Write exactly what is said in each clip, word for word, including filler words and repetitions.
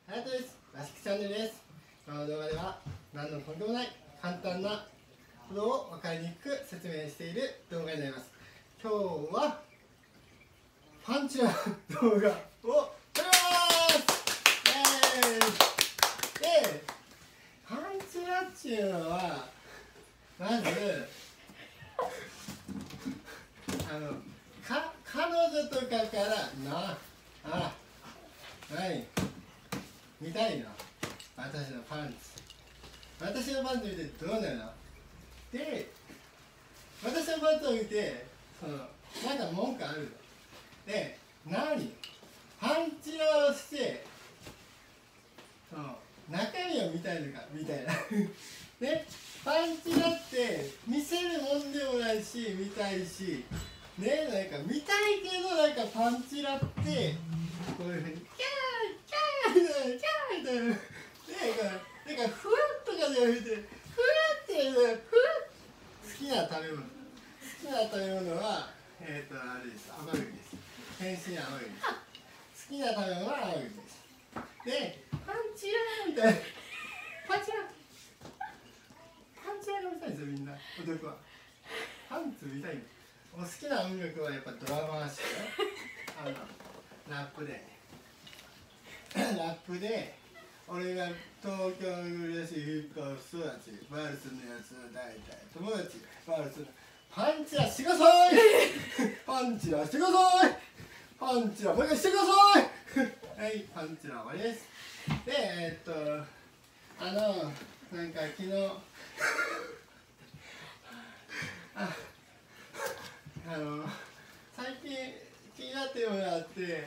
はやとです。らしくチャンネルです。この動画では何のとんでもない簡単なことを分かりにくく説明している動画になります。今日はパンチラ動画を撮ります。で、パンチラっていうのはまずあのか彼女とかからなあ何見たいの私のパンツ私のパンツ見てどうなので私のパンツを見てそのなんか文句あるので何パンチラをしてその中身を見たいのかみたいなねパンチラって見せるもんでもないし見たいしねなんか見たいけどなんかパンチラってこういうふうにキャーキャーみたいなキャーみたいなねなんかふわっとかじゃなくてふわってやるふわっ好きな食べ物好きな食べ物はえっ、ー、とあれです甘栗です天津甘栗です好きな食べ物は甘栗ですでパンチラみたいなパンチラパンチラが見たいんですよみんな男はパンツ見たいんですお好きな音楽はやっぱドラマーしあのラップでラップで俺が東京の暮らしヒップホップ育ちバルスのやつは大体友達バルスのパンチラしてくださいパンチラしてくださいパンチラもう一回してくださいはいパンチラ終わりですでえー、っとあのなんか昨日ああの最近気になってるものがあって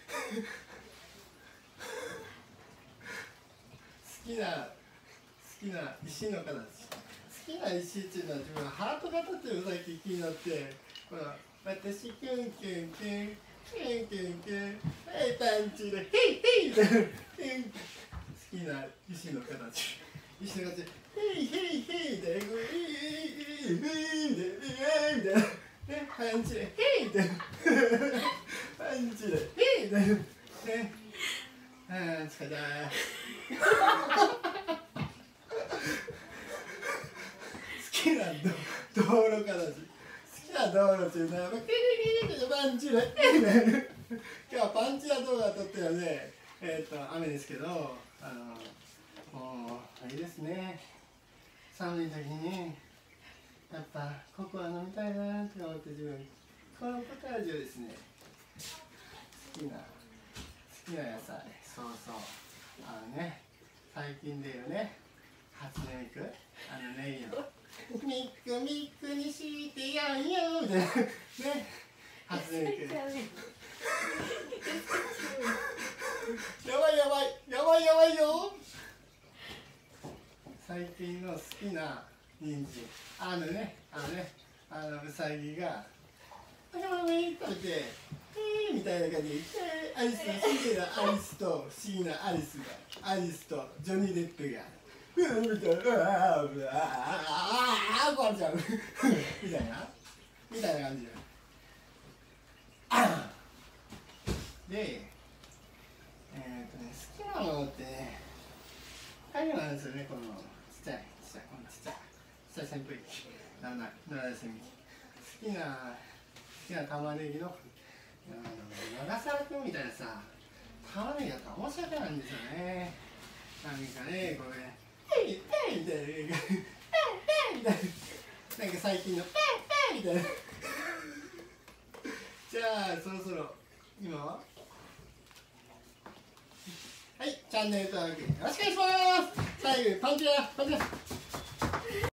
好きな好きな石の形好きな石っていうのは自分はハート型っていうのが最近気になってこの私キュンキュンキュンキュンキュンキュンはいパンチでヘイヘイみたいな好きな石の形石の形ヘイヘイヘイみたいなヘイヘイヘイみたいなね、パンチでヘイみたいなパンチでヘイみたいなねあー疲れた好きな道路形好きな道路っていうのはパンチでヘイみたいな今日はパンチラ動画撮ってるのでえっと雨ですけどあのもうあれですね寒い時にやっぱココア飲みたいなって思って自分このポタージュをですね好きな好きな野菜そうそうあのね最近でいうね初音ミクあのネギのミックミックにしてやんよみたいなね初音ミクやばいやばいやばいやばいよ最近の好きな人参あのねあのねあのウサギが「あのね」食べて「えー」みたいな感じで「アリス」綺麗なアリスと不思議なアリスがアリスとジョニー・デップが「うー」みたいな「うわーうわーうわー壊れちゃう」みたいなみたいな感じででえーっとね好きなものってねああいうのなんですよねこのちっちゃいちっちゃいこのちっちゃいちっちゃい扇風機ならないならない扇風機好きな好きな玉ねぎの長澤君みたいなさ玉ねぎだったら面白くないんですよねなんかねこれ「ペイペイ」みたいな「ペイペイ」みたいななんか最近の「ペイペイ」みたいなじゃあそろそろ今ははいチャンネル登録よろしくお願いします最後にパンチラパンチラ